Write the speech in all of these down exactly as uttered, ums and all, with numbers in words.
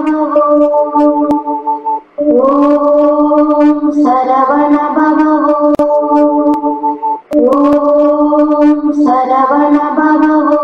பவவோ ஓம் சரவண பவவோ ஓம் சரவண பவவோ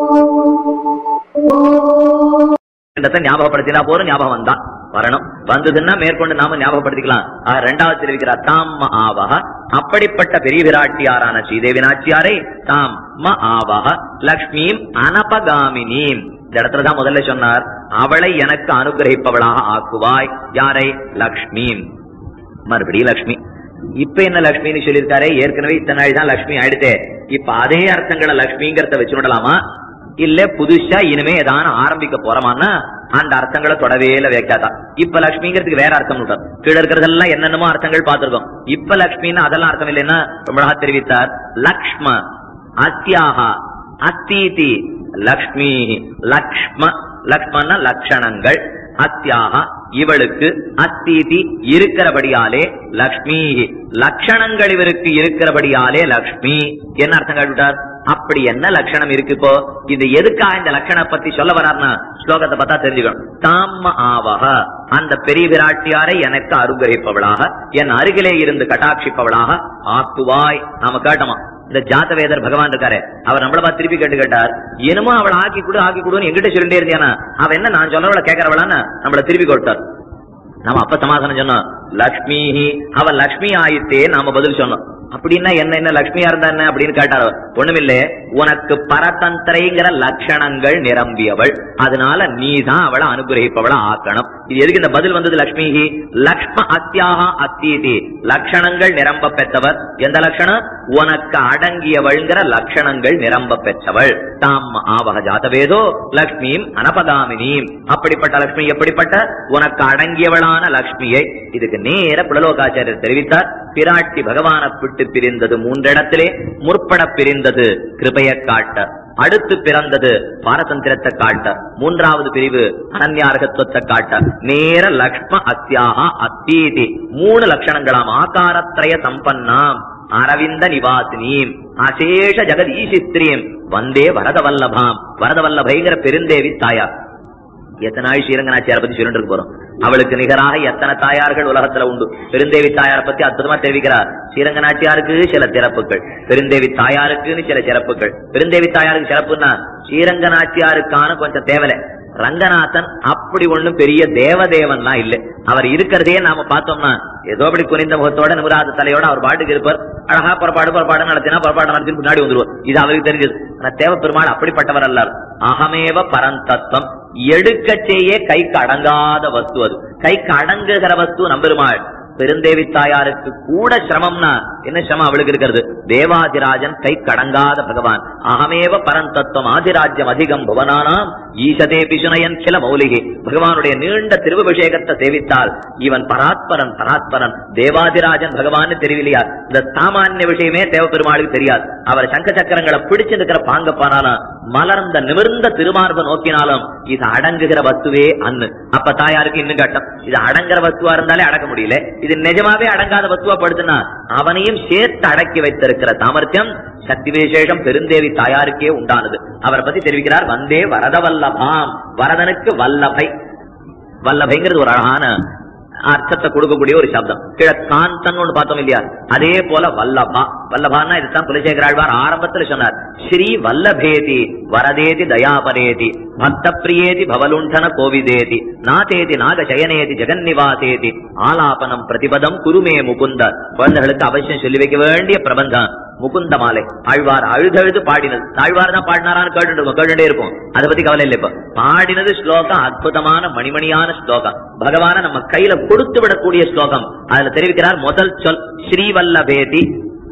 ஓம் ஞாபகப்படுத்தினா போற ஞாபகம் வந்தா வரணும். வந்ததுன்னா மேற்கொண்டு நாம ஞாபகப்படுத்திக்கலாம். ரெண்டாவது தெரிவிக்கிறார் தாம் ம ஆவஹ, அப்படிப்பட்ட பெரிய விராட்டியாரான ஸ்ரீதேவி நாச்சியாரை தாம் ம ஆவஹ லக்ஷ்மீம் அனபகாமினீம். இந்த இடத்துலதான் முதல்ல சொன்னார், அவளை எனக்கு அனுகிரகிப்பவளாக ஆக்குவாய். யாரை? லக்ஷ்மீம். மறுபடியும் லக்ஷ்மி. இப்ப என்ன லக்ஷ்மின்னு சொல்லியிருக்காரு, ஏற்கனவே இத்தனை நாள் தான் லக்ஷ்மி ஆயிடுத்தே. இப்ப அதே அர்த்தங்களை லக்ஷ்மிங்கிறத வச்சு விடலாமா, இல்ல புதுசா இனிமே ஏதான ஆரம்பிக்க போறோமான்னா அந்த அர்த்தங்களை தொடவே வைக்காதா. இப்ப லட்சுமிங்கிறதுக்கு வேற அர்த்தம் விட்டார். கீழே இருக்கிறதெல்லாம் என்னென்னமோ அர்த்தங்கள் பார்த்திருக்கோம். இப்ப லட்சுமின்னு அதெல்லாம் அர்த்தம் இல்லைன்னா ரொம்ப தெரிவித்தார். லக்ஷ்ம அத்தியாகா அத்தீதி லக்ஷ்மி. லக்ஷ்ம லக்ஷ்மன்னா லட்சணங்கள், அத்தியாக இவளுக்கு, அத்தீதி இருக்கிறபடியாலே லக்ஷ்மி. லட்சணங்கள் இவருக்கு இருக்கிறபடியாலே லக்ஷ்மி. என்ன அர்த்தம் கேட்டுட்டார்? அப்படி என்ன லட்சணம் இருக்கு? இப்போ இது எதுக்காக இந்த லட்சணம் பத்தி சொல்ல வர்றார்னா ஸ்லோகத்தை பார்த்தா தெரிஞ்சுக்கணும். தாம ஆவக, அந்த பெரிய விராட்டியாரை எனக்கு அனுகிரகிப்பவளாக, என் அருகிலே இருந்து கட்டாட்சிப்பவளாக ஆக்குவாய். நாம கேட்டோமா, இந்த ஜாதவேதர் பகவான் இருக்காரு, அவர் நம்மள பார்த்து திருப்பி கேட்டு கேட்டார், என்னமோ அவளை ஆக்கி கொடு ஆக்கி கொடுன்னு எங்கிட்ட சொல்லிட்டே இருந்தியானா, அவ என்ன நான் சொல்றவளை கேட்கறவளான்னு நம்மள திருப்பி கொடுத்தார். நாம அப்ப சமாதானம் சொன்னோம், லக்ஷ்மி அவ லக்ஷ்மி ஆயித்தே நாம பதில் சொன்னோம். அப்படின்னா என்ன என்ன லட்சுமியா இருந்தா என்ன அப்படின்னு கேட்டார். ஒண்ணுமில்ல, உனக்கு பரதந்திரைங்கிற லட்சணங்கள் நிரம்பியவள், அதனால நீதான் அவளை அனுகிரகிப்பவளை ஆக்கணும். இது எதுக்கு இந்த பதில் வந்தது? லக்ஷ்மி லக்ஷ்ம அத்தியாக அத்தீதி, லட்சணங்கள் நிரம்ப பெற்றவர். எந்த லட்சணம்? உனக்கு அடங்கியவள்ங்கிற லட்சணங்கள் நிரம்ப பெற்றவள். தாம் ஆவக ஜாதவேதோ லக்ஷ்மியும் அனபகாமினியும். அப்படிப்பட்ட லட்சுமி எப்படிப்பட்ட? உனக்கு அடங்கியவளான லட்சுமியை. இதுக்கு நேர புலலோகாச்சாரியர் தெரிவித்தார். பிராட்டி பகவானை விட்டு பிரிந்தது மூன்றிடத்திலே, முற்பட பிரிந்தது கிருபையை காட்ட, அடுத்து பிறந்தது பாரதந்திரத்தை காட்ட, மூன்றாவது பிரிவு அனன்யார்கத்துவத்தை காட்ட, நேர லக்ஷ்ம அத்தியாக அத்தீதி மூணு லட்சணங்களாம். ஆகாரத்ரய சம்பன்னாம் அரவிந்த நிவாசினீம் அசேஷ ஜெகதீசித்ரீம் வந்தே வரதவல்லபாம். வரதவல்லபைங்கிற பெருந்தேவி தாயார். எத்தனை நாள் ஸ்ரீரங்கநாச்சியாரை பத்தி சொல்லிட்டு போறோம். அவளுக்கு நிகராக எத்தனை தாயார்கள் உலகத்துல உண்டு. பெருந்தேவி தாயாரை பத்தி அற்புதமா தெரிவிக்கிறார். ஸ்ரீரங்கநாச்சியாருக்கு சில சிறப்புகள், பெருந்தேவி தாயாருக்குன்னு சில சிறப்புகள். பெருந்தேவி தாயாருக்கு சிறப்புன்னா ஸ்ரீரங்கநாச்சியாருக்கான கொஞ்சம் தேவலை. ரங்கநாதன் அப்படி ஒண்ணும் பெரிய தேவதேவன்லாம் இல்ல. அவர் இருக்கிறதே நாம பார்த்தோம்னா ஏதோ அப்படி குனிந்த முகத்தோட நிமிராத தலையோட அவர் பாட்டுக்கு இருப்பார். அழகா புறப்பாடு புறப்பாடு நடத்தினா புறப்பாடு நடத்தி முன்னாடி வந்துருவார். இது அவருக்கு தெரிஞ்சது. ஆனா தேவ பெருமாள் அப்படிப்பட்டவர் அல்ல. அகமேவ பரந்தத்துவம், எடுக்க செய்ய கைக்கு அடங்காத வஸ்து. அது கைக்கு அடங்குகிற வஸ்து நம்பெருமாள். பெருந்தேவி தாயாருக்கு கூட சிரமம்னா என்ன சிரமம் அவளுக்கு இருக்கிறது? தேவாதிராஜன் கை கடங்காத பகவான். அகமேவ பரந்தத்துவம் ஆதிராஜ்யம் அதிகம் புவனானாம் ஈசதே பிசுனயன் சில மௌலிகி. பகவானுடைய நீண்ட திருவபிஷேகத்தை சேவித்தால் இவன் பராத்பரன் பராத்பரன் தேவாதிராஜன் பகவான் தெரியலையா? இந்த சாமானிய விஷயமே தேவ பெருமாளுக்கு தெரியாது. அவர் சங்க சக்கரங்களை பிடிச்சிருக்கிற பாங்கப்பானாலும் மலர்ந்த நிமிர்ந்த திருமார்ப நோக்கினாலும் இது அடங்குகிற வஸ்துவே அன்னு. அப்ப தாயாருக்கு இன்னும் கட்டம். இது அடங்குற வஸ்துவா இருந்தாலே அடக்க முடியல, இது நிஜமாவே அடங்காத வஸ்துவா படுத்துனா அவனையும் சேர்த்து அடக்கி வைத்திருக்கிற சாமர்த்தியம் சக்தி விசேஷம் பெருந்தேவி தாயாருக்கே உண்டானது. அவரை பத்தி தெரிவிக்கிறார். வந்தே வரதவல்லபாம், வரதனுக்கு வல்லபை. வல்லபைங்கிறது ஒரு அழகான அர்த்தத்தை கொடுக்கக்கூடிய ஒரு சப்தம். கிழக்காந்தன் ஒண்ணு பார்த்தோம் இல்லையா? அதே போல வல்லபா. வல்லபான்னா இதுதான் குலசேகராழ்வார் ஆரம்பத்தில் சொன்னார். ஸ்ரீ வல்லபேதி வரதேதி தயாபரேதி பக்த பிரியேதி பவலுண்டன கோவிதேதி நாதேதி நாகசயனேதி ஜெகன்னிவாசேதி ஆலாபனம் பிரதிபதம் குருமே முகுந்த. குழந்தைகளுக்கு அவசியம் சொல்லி வைக்க வேண்டிய பிரபந்தம் முகுந்த மாலை. ஆழ்வார் அழுதழுது பாடினது. ஆழ்வார் தான் பாடினாரான்னு கேட்டு கேட்டுட்டே இருக்கும். அதை பத்தி கவலை இல்லை. இப்ப பாடினது ஸ்லோகம் அற்புதமான மணிமணியான ஸ்லோகம். பகவான நம்ம கையில கொடுத்து விடக்கூடிய ஸ்லோகம். அதுல தெரிவிக்கிறார். முதல் சொல் ஸ்ரீவல்லபேதி,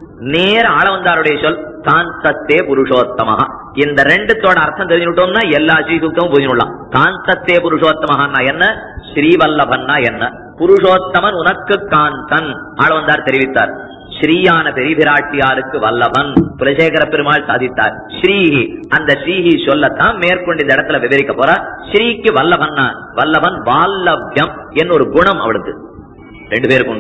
நேர ஆளவந்தாருடைய சொல் காந்தத்தே புருஷோத்தமஹா. இந்த ரெண்டுத்தோட அர்த்தம் தெரிஞ்சுட்டோம்னா எல்லா ஸ்ரீசூக்தமும் புரிஞ்சுடலாம். காந்தத்தே புருஷோத்தமஹான்னா என்ன, ஸ்ரீவல்லபன்னா என்ன? புருஷோத்தமன் உனக்கு காந்தன். ஆளவந்தார் தெரிவித்தார். ஸ்ரீயான பெரிபிராட்டியாருக்கு வல்லவன் குலசேகர பெருமாள் சாதித்தார். ஸ்ரீஹி, அந்த ஸ்ரீஹி சொல்லத்தான் மேற்கொண்டு இந்த இடத்துல விவரிக்க போற. ஸ்ரீக்கு வல்லவன்னா, வல்லவன் வால்லவ்யம் என்ன ஒரு குணம் அவளுக்கு. ரெண்டு பேருக்கு உண்டு.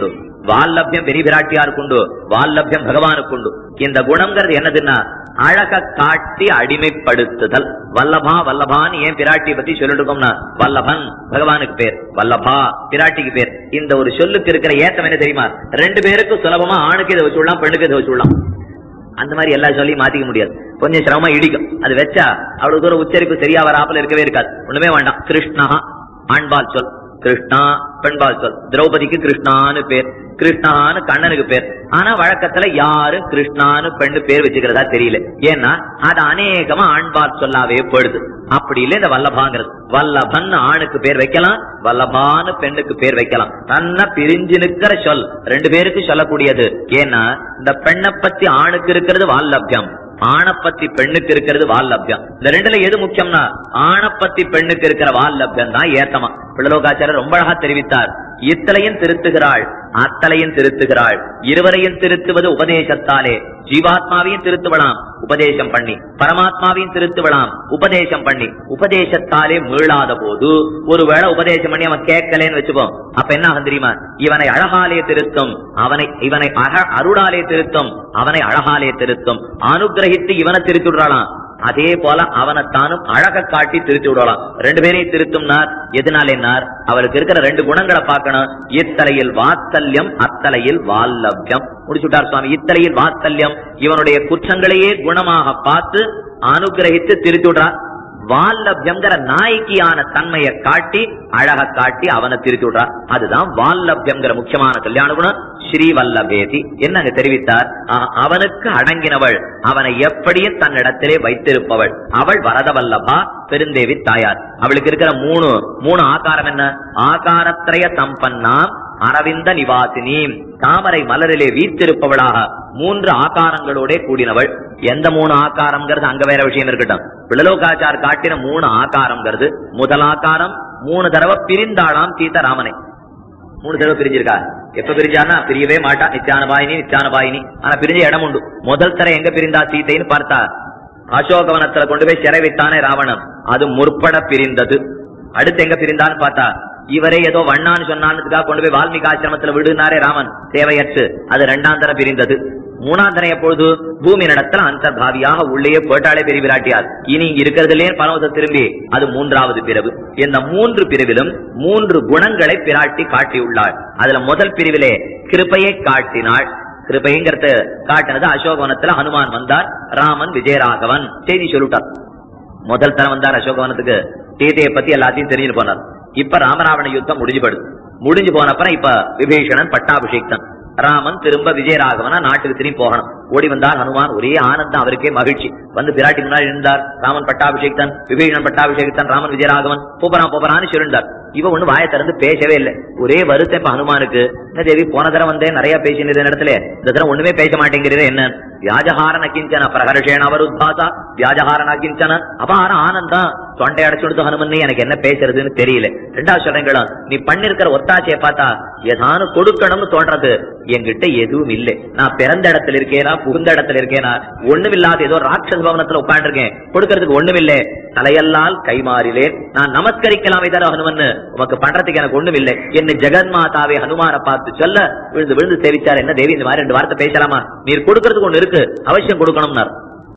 வால்லபியம் பெரிய பிராட்டியாருக்கு உண்டு, வால்லபியம் பகவானுக்கு உண்டு. இந்த குணம்ங்கிறது என்னதுன்னா அழக காட்டி அடிமைப்படுத்துதல். வல்லபா வல்லபான்னு ஏன் பிராட்டியை பத்தி சொல்லிட்டு இருக்கோம்னா, வல்லபன் பகவானுக்கு பேர், வல்லபா பிராட்டிக்கு பேர். இந்த ஒரு சொல்லுக்கு இருக்கிற ஏத்தம் என்ன தெரியுமா? ரெண்டு பேருக்கும் சுலபமா ஆணுக்கு இதை வச்சு விடலாம், பெண்ணுக்கு இதை வச்சு விடலாம். அந்த மாதிரி எல்லா சொல்லியும் மாத்திக்க முடியாது, கொஞ்சம் சிரமமா இடிக்கும். அது வச்சா அவ்வளவு தூரம் உச்சரிப்பு சரியா வராமல் இருக்கவே இருக்காது. ஒண்ணுமே வேண்டாம். கிருஷ்ணா ஆண்பால் சொல், கிருஷ்ணா பெண்பால் சொல். திரௌபதிக்கு கிருஷ்ணான்னு பேர், கிருஷ்ணான்னு கண்ணனுக்கு பேர். ஆனா வழக்கத்துல யாரும் கிருஷ்ணான்னு பெண்ணு பேர் வச்சுக்கிறதா தெரியல. ஏன்னா அது அநேகமா ஆண்பால் சொல்லாவே போயிடுது. அப்படி இல்ல இந்த வல்லபாங்கிறது. வல்லபன் ஆணுக்கு பேர் வைக்கலாம், வல்லபான்னு பெண்ணுக்கு பேர் வைக்கலாம். தன்ன பிரிஞ்சு நிற்கிற சொல் ரெண்டு பேருக்கு சொல்லக்கூடியது. ஏன்னா இந்த பெண்ணை பத்தி ஆணுக்கு இருக்கிறது வால்லபியம், ஆணை பத்தி பெண்ணுக்கு இருக்கிறது வால்லபியம். இந்த ரெண்டுல எது முக்கியம்னா ஆணை பத்தி பெண்ணுக்கு இருக்கிற வால்லபியம் தான் ஏத்தமா. பிள்ளலோகாச்சாரியர் ரொம்ப அழகா தெரிவித்தார். இத்தலையும் திருத்துகிறாள், அத்தலையும் திருத்துகிறாள். இருவரையும் திருத்துவது உபதேசத்தாலே. ஜீவாத்மாவையும் திருத்துவலாம் உபதேசம் பண்ணி, பரமாத்மாவையும் திருத்துவலாம் உபதேசம் பண்ணி. உபதேசத்தாலே மீளாத போது ஒருவேளை உபதேசம் பண்ணி அவன் கேட்கலன்னு வச்சுப்போம். அப்ப என்ன ஆகும் தெரியுமா? இவனை அழகாலே திருத்தும், அவனை இவனை அருளாலே திருத்தும், அவனை அழகாலே திருத்தும். அனுகிரகித்து இவனை திருத்தி விடுறாளாம். அதே போல அவனைத்தானும் அழக காட்டி திருத்தி விடலாம். ரெண்டு பேரையும் திருத்தும்னார். எதனாலேனார்? அவருக்கு இருக்கிற ரெண்டு குணங்களை பார்க்கணும். இத்தலையில் வாத்சல்யம், அத்தலையில் வால்லபியம். முடிச்சுட்டார் சுவாமி. இத்தலையில் வாத்சல்யம், இவனுடைய குற்றங்களையே குணமாக பார்த்து அனுகிரகித்து திருத்தி விடுறார். வால்லபியம்ங்கிற நாய்க்கியான தன்மையை காட்டி அழக காட்டி அவனை திருத்தி விடுறார். அதுதான் வால்லபியம்ங்கிற முக்கியமான கல்யாண குணம். ஸ்ரீவல்லபேதி என்னங்க தெரிவித்தார்? அவனுக்கு அடங்கினவள், அவனை எப்படியும் தன்னிடத்திலே வைத்திருப்பவள். அவள் வரதவல்லபா, பெருந்தேவி தாயார். அவளுக்கு இருக்கிற மூணு மூணு ஆகாரம் என்ன? ஆகாரத்திரய சம்பன்னாம் அரவிந்த நிவாசினி, தாமரை மலரிலே வீற்றிருப்பவளாக மூன்று ஆகாரங்களோட கூடினவள். எந்த மூணு ஆகாரம்ங்கிறது அங்க வேற விஷயம் இருக்கட்டும். பிள்ளலோகாச்சார் காட்டின மூணு ஆகாரம்ங்கிறது, முதல் ஆகாரம் மூணு தடவை பிரிந்தாளாம் சீதாராமனை. மூணு தடவை பிரிஞ்சிருக்கா? எப்ப பிரிஞ்சானா பிரியவே மாட்டா, நித்தியான பாயினி நித்தியான பாயினி. ஆனா பிரிஞ்ச இடம் உண்டு. முதல் தர எங்க பிரிந்தா சீத்தைன்னு பார்த்தா அசோகவனத்துல கொண்டு போய் சிறை வைத்தானே ராவணன், அது முற்பட பிரிந்தது. அடுத்து எங்க பிரிந்தான்னு பார்த்தா இவரே ஏதோ வண்ணான்னு சொன்னான்னுக்காக கொண்டு போய் வால்மீகி ஆசிரமத்துல விடுனாரே ராமன் தேவையற்று, அது இரண்டாம் தரம் பிரிந்தது. மூணாம் தரம் எப்பொழுது? பூமி நடத்தல அந்தர்பாவியாக உள்ளே போட்டாலே பெரிய விராட்டியார். இனி இருக்கிறதுலே பரமத திரும்பி, அது மூன்றாவது பிரிவு. இந்த மூன்று பிரிவிலும் மூன்று குணங்களை பிராட்டி காட்டியுள்ளாள். அதுல முதல் பிரிவிலே கிருபையை காட்டினாள். கிருபைங்கிறது காட்டினது அசோகவனத்துல ஹனுமான் வந்தார், ராமன் விஜயராகவன் செய்தி சொல்லிட்டார். முதல் தரம் வந்தார் அசோகவனத்துக்கு, சீதையை பத்தி எல்லாத்தையும் தெரிஞ்சு போனார். இப்ப ராமராவண யுத்தம் முடிஞ்சு படுது. முடிஞ்சு போனப்பறம் இப்ப விபீஷணன் பட்டாபிஷேக்தன், ராமன் திரும்ப விஜயராகவனா நாட்டுக்கு திரும்பி போகணும். ஓடி வந்தார் ஹனுமான். ஒரே ஆனந்தம், அவருக்கே மகிழ்ச்சி. வந்து பிராட்டி முன்னாடி இருந்தார். ராமன் பட்டாபிஷேக்தன், விபீஷணன் பட்டாபிஷேக்தன், ராமன் விஜயராகவன் போப்பரான் போப்பரான்னு சொல்லிருந்தார். இவ ஒண்ணு வாயை திறந்து பேசவே இல்லை. ஒரே வருத்தம் இப்ப ஹனுமானுக்கு. என்ன தேவி, போன தரம் வந்தே நிறைய பேசினது இடத்துல, இந்த தரம் ஒண்ணுமே பேச மாட்டேங்கிறது என்ன? வியாஜஹாரன கிஞ்சன பிரகர்ஷேன அவருத்தாசா வியாஜஹாரன கிஞ்சன அபார ஆனந்தம். தொண்டை அடைச்சு கொடுத்து ஹனுமன், எனக்கு என்ன பேசுறதுன்னு தெரியல. ரெண்டாவது சொல்றீங்களும், நீ பண்ணிருக்கிற ஒத்தாசையை பார்த்தா ஏதானு கொடுக்கணும்னு தோன்றது. என்கிட்ட எதுவும் இல்லை. நான் பிறந்த இடத்துல இருக்கேனா, புகுந்த இடத்துல இருக்கேனா, ஒண்ணும் இல்லாத ஏதோ ராட்சச பவனத்துல உட்காந்து இருக்கேன், கொடுக்கறதுக்கு ஒண்ணும் இல்லை. தலையெல்லாம் கைமாறிலேன், நான் நமஸ்கரிக்கலாமே தர ஹனுமன், உமக்கு பண்றதுக்கு எனக்கு ஒண்ணும் இல்லை. என்ன ஜெகன்மாதாவை ஹனுமான பார்த்து சொல்ல விழுந்து விழுந்து சேவிச்சார். என்ன தேவி, இந்த மாதிரி ரெண்டு வார்த்தை பேசலாமா? நீர் கொடுக்கறதுக்கு ஒண்ணு இருக்கு, அவசியம் கொடுக்கணும்னார்.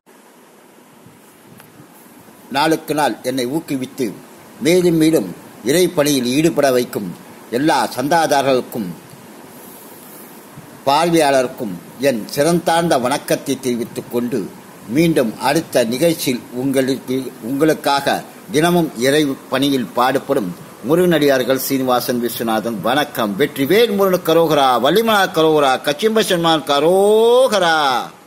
நாளுக்கு நாள் என்னை ஊக்குவித்து மேலும் மேலும் இறைப்பணியில் ஈடுபட வைக்கும் எல்லா சந்தாதாரர்களுக்கும் பார்வையாளருக்கும் என் சிறந்தார்ந்த வணக்கத்தை தெரிவித்துக் கொண்டு, மீண்டும் அடுத்த நிகழ்ச்சியில் உங்களுக்கு உங்களுக்காக தினமும் இறை பணியில் பாடுபடும் முருகனடியார்கள் சீனிவாசன் விஸ்வநாதன். வணக்கம். வெற்றிவேல் முருகன் கரோகரா, வள்ளிமலா கரோகரா, கச்சிம்ப சன்மான் கரோகரா.